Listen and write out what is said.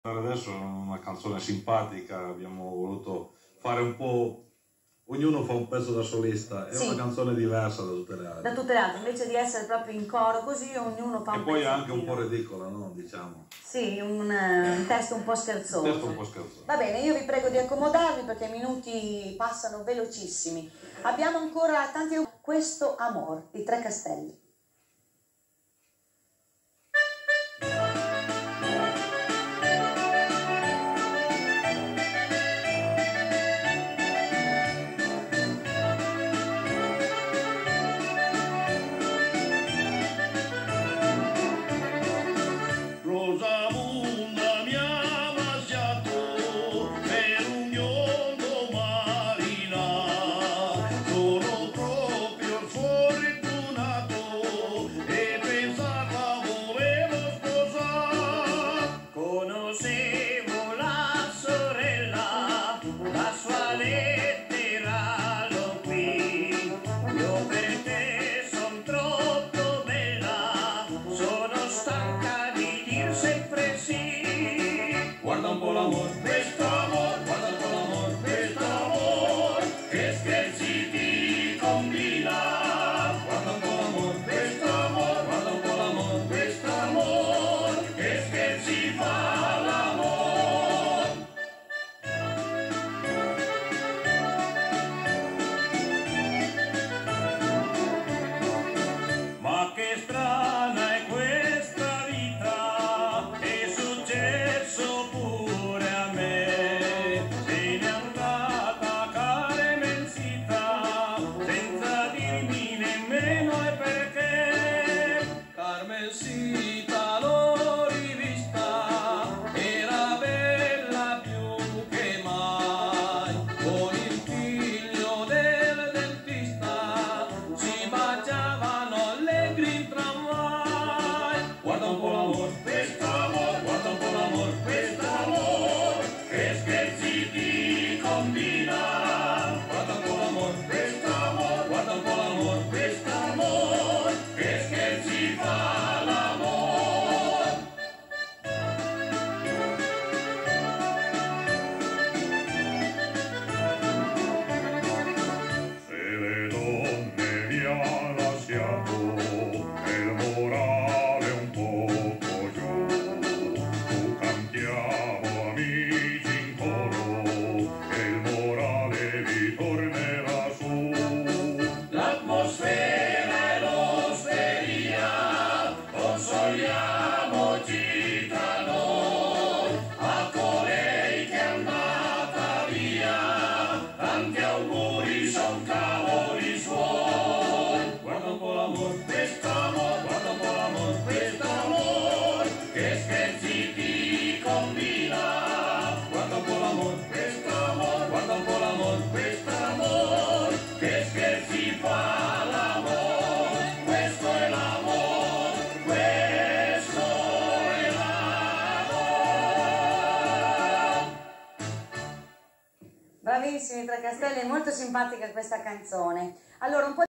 Adesso è una canzone simpatica, abbiamo voluto fare un po', ognuno fa un pezzo da solista, è una canzone diversa da tutte le altre. Da tutte le altre, invece di essere proprio in coro così, ognuno fa un pezzo. E poi anche un po' ridicola, no? Diciamo. Sì, un testo un po' scherzoso. Un testo un po' scherzoso. Va bene, io vi prego di accomodarvi perché i minuti passano velocissimi. Abbiamo ancora tanti... Questo amor, i Tre Castelli. Rosamunda mi ha lasciato per un biondo marina, sono proprio fortunato e pensarla volevo sposare. Conoscevo la sorella, la sua lettera l'ho qui, io per te son troppo bella, sono stanca sempre sì. Guarda un po' l'amor, questo amor, guarda un po' l'amor, questo amor, che scherzi ti combina. Guarda un po' l'amor, questo amor, guarda un po' l'amor, questo amor, che scherzi fa l'amor. Ma che strana è questa vita, è successo pure a me, se n'è andata Carmencita, senza dirmi nemmeno il perché. Carmencita l'ho rivista, era bella più che mai, con il figlio del dentista si baciavano allegri in tramvai. Guarda un po' l'amor, questo amor, guarda un po' l'amor, questo amor, che scherzi ti combina. Guarda un po' l'amor, questo amor, guarda un po' l'amor, questo amor, che scherzi fa l'amor. Se le donne mi ha lasciato il morale un poco giù, cantiamo amici in coro e il morale vi tornerà su. L'atmosfera è l'osteria, consoliamoci tra noi, a colei che è andata via, tanti auguri son cavoli suoi. Guarda un po' l'amor, questo amor, guarda un po' l'amor, questo amor, che scherzi ti combina. Guarda un po' l'amor, questo amor, guarda un po' l'amor, questo amor, che scherzi fa l'amor. Questo è l'amor, questo è l'amor. Bravissimi Tre Castelli, è molto simpatica questa canzone. Allora, un po'